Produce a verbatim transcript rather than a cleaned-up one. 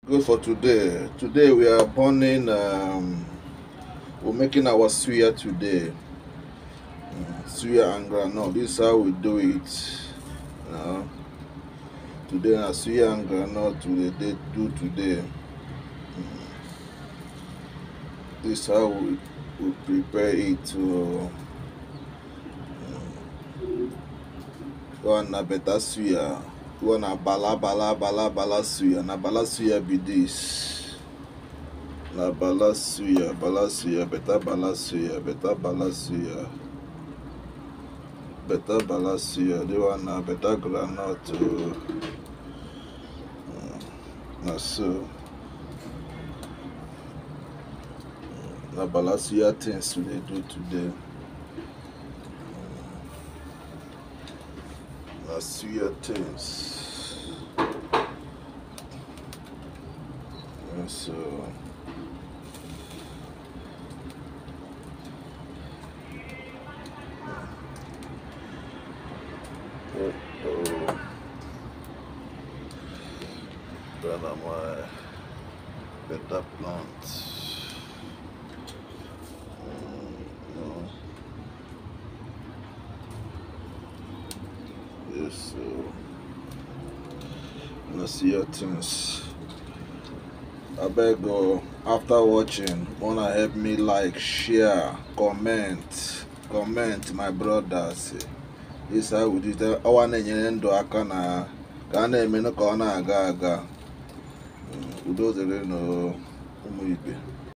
Good for today. Today we are burning. Um, we're making our suya today. Uh, suya and granite. This is how we do it. Uh, today na suya and granite we dey do today. Mm, this is how we, we prepare it. To um, one na better suya. One na bala bala bala bala suya. Na bala suya be this. Na bala suya, bala suya, better bala suya, better bala suya, better bala suya. The one na better groundnut too. Na so. Na bala suya things we dey do today. Na suya things. Na so. Oh, oh. Then I'm my better plant. Mm, no. Yes, so na suya things. I beg you, after watching, wanna help me like, share, comment, comment, my brothers. This how we do it. I want to ndo aka na ka a na-eme ka ọ na-aga aga. Udo dịrị n'ụmụ ibe.